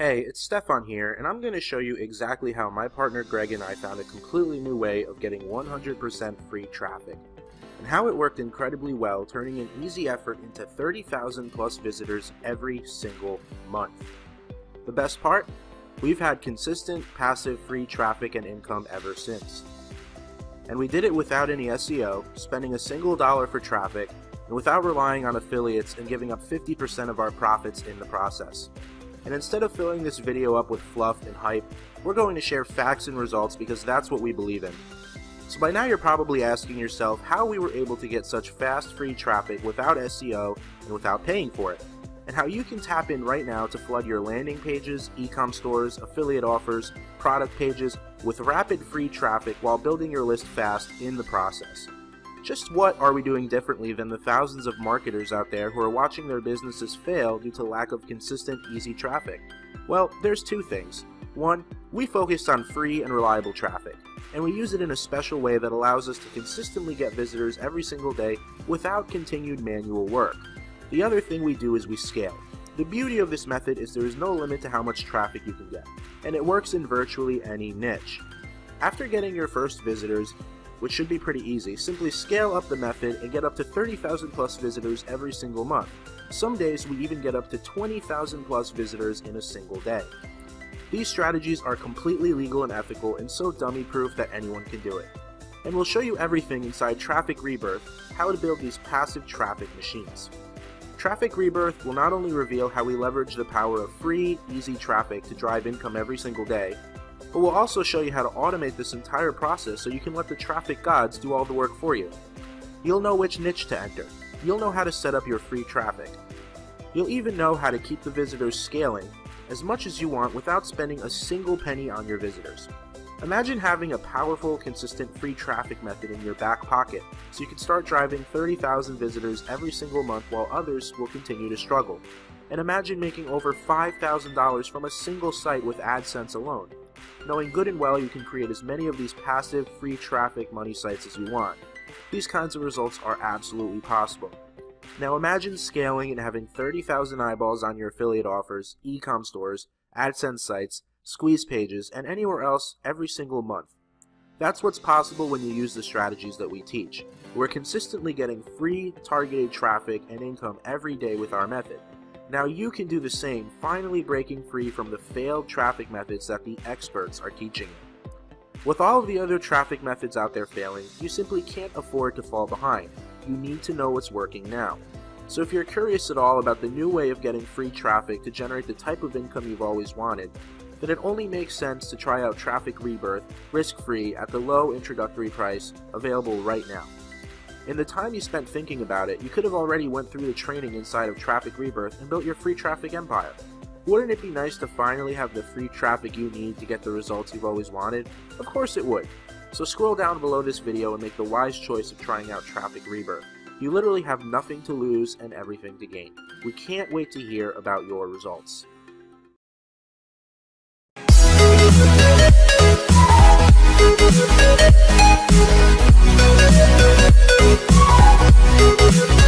Hey, it's Stefan here, and I'm going to show you exactly how my partner Greg and I found a completely new way of getting 100% free traffic, and how it worked incredibly well, turning an easy effort into 30,000 plus visitors every single month. The best part? We've had consistent, passive, free traffic and income ever since. And we did it without any SEO, spending a single dollar for traffic, and without relying on affiliates and giving up 50% of our profits in the process. And instead of filling this video up with fluff and hype, we're going to share facts and results because that's what we believe in. So by now you're probably asking yourself how we were able to get such fast free traffic without SEO and without paying for it, and how you can tap in right now to flood your landing pages, e-com stores, affiliate offers, product pages with rapid free traffic while building your list fast in the process. Just what are we doing differently than the thousands of marketers out there who are watching their businesses fail due to lack of consistent, easy traffic? Well, there's two things. One, we focused on free and reliable traffic, and we use it in a special way that allows us to consistently get visitors every single day without continued manual work. The other thing we do is we scale. The beauty of this method is there is no limit to how much traffic you can get, and it works in virtually any niche. After getting your first visitors, which should be pretty easy, simply scale up the method and get up to 30,000 plus visitors every single month. Some days we even get up to 20,000 plus visitors in a single day. These strategies are completely legal and ethical and so dummy-proof that anyone can do it. And we'll show you everything inside Traffic Rebirth, how to build these passive traffic machines. Traffic Rebirth will not only reveal how we leverage the power of free, easy traffic to drive income every single day, but we'll also show you how to automate this entire process so you can let the traffic gods do all the work for you. You'll know which niche to enter. You'll know how to set up your free traffic. You'll even know how to keep the visitors scaling as much as you want without spending a single penny on your visitors. Imagine having a powerful, consistent free traffic method in your back pocket so you can start driving 30,000 visitors every single month while others will continue to struggle. And imagine making over $5,000 from a single site with Adsense alone, knowing good and well you can create as many of these passive, free traffic money sites as you want. These kinds of results are absolutely possible. Now imagine scaling and having 30,000 eyeballs on your affiliate offers, e-com stores, Adsense sites, squeeze pages, and anywhere else every single month. That's what's possible when you use the strategies that we teach. We're consistently getting free, targeted traffic and income every day with our method. Now you can do the same, finally breaking free from the failed traffic methods that the experts are teaching you. With all of the other traffic methods out there failing, you simply can't afford to fall behind. You need to know what's working now. So if you're curious at all about the new way of getting free traffic to generate the type of income you've always wanted, then it only makes sense to try out Traffic Rebirth risk-free at the low introductory price available right now. In the time you spent thinking about it, you could have already went through the training inside of Traffic Rebirth and built your free traffic empire. Wouldn't it be nice to finally have the free traffic you need to get the results you've always wanted? Of course it would. So scroll down below this video and make the wise choice of trying out Traffic Rebirth. You literally have nothing to lose and everything to gain. We can't wait to hear about your results. We'll be right back.